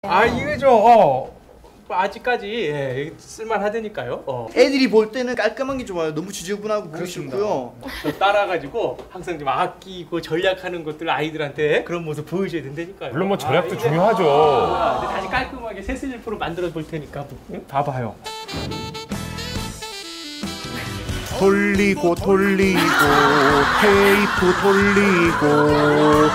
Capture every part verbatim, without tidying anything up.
아 이게 좀 어, 아직까지 예, 쓸만하다니까요. 어. 애들이 볼 때는 깔끔한 게 좋아요. 너무 지저분하고 보기 싫고요. 따라가지고 항상 좀 아끼고 전략하는 것들 아이들한테 그런 모습 보여줘야 된다니까요. 물론 뭐 전략도 아, 중요하죠. 아, 근데 다시 깔끔하게 새 슬리퍼로 만들어 볼 테니까 응? 봐봐요. 돌리고 돌리고 테이프 돌리고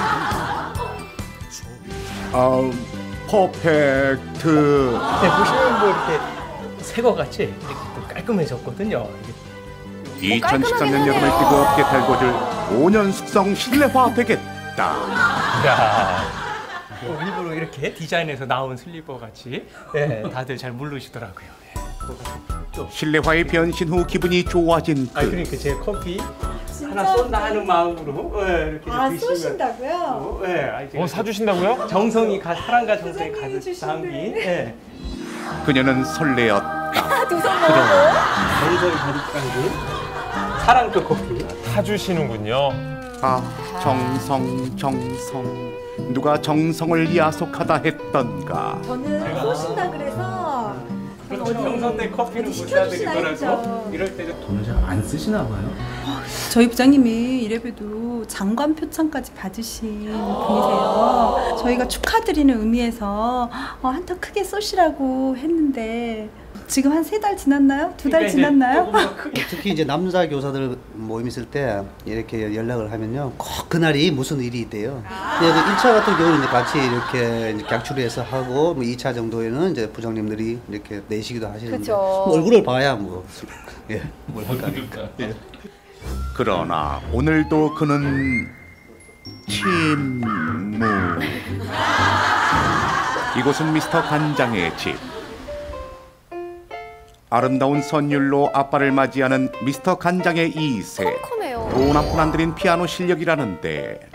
아 퍼펙트. 네, 보시면 뭐 이렇게 새거 같이 이렇게 또 깔끔해졌거든요. 이천십삼 년 여름을 뜨겁게 달궈줄 오 년 숙성 실내화 되겠다. 야, 뭐 일부러 이렇게 디자인해서 나온 슬리퍼 같이 네, 다들 잘 모르시더라고요. 예. 실내화의 변신 후 기분이 좋아진 아 그 그러니까 제 커피 하나 쏜다 하는 마음으로 네, 이렇게 아, 드시면 쏘신다고요? 네, 아, 이제 어, 사주신다고요? 정성이 가, 사랑과 정성이 가득 주신대. 담긴 네. 그녀는 설레었다. 두손 그런 정성이 가득 담긴 사랑과 커피. 사주시는군요. 아 정성 정성 누가 정성을 야속하다 했던가. 저는 쏘신다 그래서 그렇죠. 정성 때 커피는 못 사드리더라도 이럴 때는 돈을 잘 안 쓰시나 봐요. 저희 부장님이 이래봬도 장관 표창까지 받으신 분이세요. 저희가 축하드리는 의미에서 어, 한턱 크게 쏘시라고 했는데 지금 한 세 달 지났나요? 두 달 그러니까 지났나요? 특히 이제 남자 교사들 모임 있을 때 이렇게 연락을 하면요, 꼭 그날이 무슨 일이 있대요. 근데 그 일 차 같은 경우는 이제 같이 이렇게 이제 객출해서 하고, 뭐 이 차 정도에는 이제 부장님들이 이렇게 내시기도 하시는데 그쵸. 뭐 얼굴을 봐야 뭐 예, 뭘 할까. 예. 그러나 오늘도 그는 침묵. 이곳은 미스터 간장의 집. 아름다운 선율로 아빠를 맞이하는 미스터 간장의 이 세. 컴컴해요. 돈 한 푼 안 들인 피아노 실력이라는데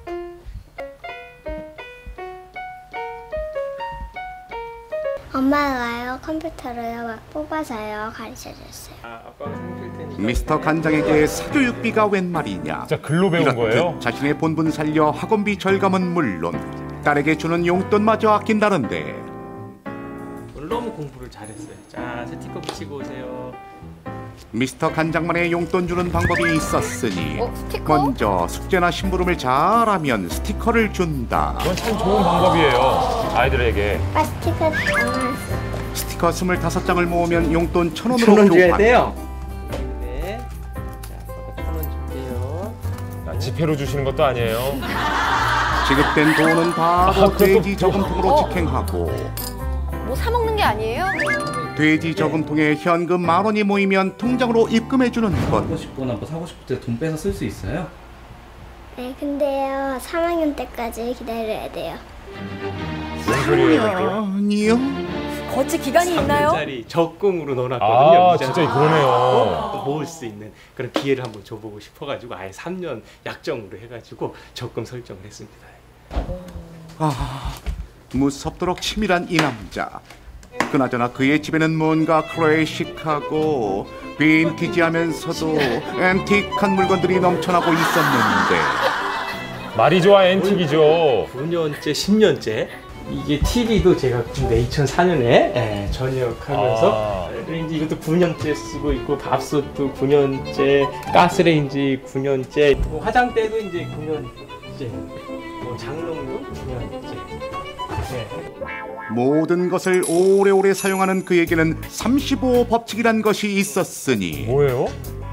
엄마가요 컴퓨터로요 막 뽑아서요 가르쳐줬어요. 아, 아빠가 생길 테니까. 미스터 간장에게 사교육비가 웬 말이냐. 진짜 글로 배운 이렇듯 거예요? 자신의 본분 살려 학원비 절감은 물론 딸에게 주는 용돈마저 아낀다는데 오늘 너무 공부를 잘했어요. 자, 스티커 붙이고 오세요. 미스터 간장만의 용돈 주는 방법이 있었으니 어, 스티커? 먼저 숙제나 심부름을 잘하면 스티커를 준다. 그건 참 좋은 방법이에요. 아이들에게. 아빠 스티커 다 나왔어. 스티커 스물다섯 장을 모으면 용돈 천 원으로 천 원 줘야 교환. 돼요. 네. 자, 아빠가 천 원 줄게요. 아, 지폐로 주시는 것도 아니에요. 지급된 돈은 바로 그것도 돼지 저금통으로 어. 직행하고 뭐 사 먹는 게 아니에요? 돼지 저금통에 현금 만 원이 모이면 통장으로 입금해주는 것. 하고 싶거나 뭐 사고 싶을 때 돈 빼서 쓸 수 있어요? 네 근데요 삼 학년 때까지 기다려야 돼요. 무슨 소리예요, 아니요. 거치 기간이 있나요? 삼 년짜리 적금으로 넣어놨거든요. 아, 이자를. 진짜 그러네요. 또 모을 수 있는 그런 기회를 한번 줘보고 싶어가지고 아예 삼 년 약정으로 해가지고 적금 설정을 했습니다. 아, 무섭도록 치밀한 이 남자. 그나저나 그의 집에는 뭔가 클래식하고 빈티지하면서도 앤틱한 물건들이 넘쳐나고 있었는데 말이 좋아 앤틱이죠. 구 년째, 십 년째 이게 티비도 제가 네, 이천사 년에 예, 전역하면서 아. 레인지 이것도 구 년째 쓰고 있고 밥솥도 구 년째, 가스레인지 구 년째, 뭐 화장대도 이제 구 년째, 뭐 장롱도 구 년째. 네. 모든 것을 오래오래 사용하는 그에게는 삼십오 법칙이란 것이 있었으니 뭐예요?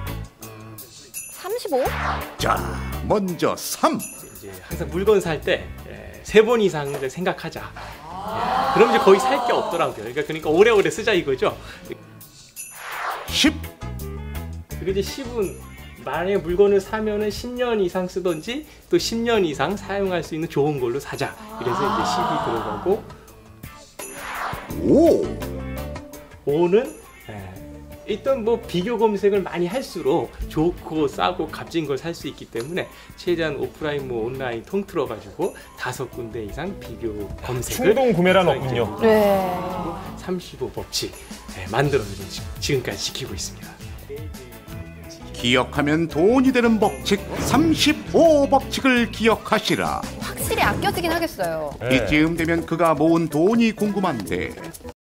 삼십오? 자, 먼저 삼. 이제 항상 물건 살 때 세 번 이상 이제 생각하자. 예, 그럼 이제 거의 살 게 없더라고요. 그러니까 그러니까 오래오래 쓰자 이거죠. 십. 그리고 이제 십은 만약에 물건을 사면은 십 년 이상 쓰던지 또 십 년 이상 사용할 수 있는 좋은 걸로 사자. 그래서 이제 십이 들어가고 오. 오는 예, 일단 뭐 비교 검색을 많이 할수록 좋고 싸고 값진 걸 살 수 있기 때문에 최대한 오프라인 뭐 온라인 통틀어 가지고 다섯 군데 이상 비교 검색을 충동 구매란 없군요. 네. 삼십오 법칙 예, 만들어서 지금까지 지키고 있습니다. 기억하면 돈이 되는 법칙 삼십오 법칙을 기억하시라. 확실히 확실히 아껴지긴 하겠어요. 네. 이쯤 되면 그가 모은 돈이 궁금한데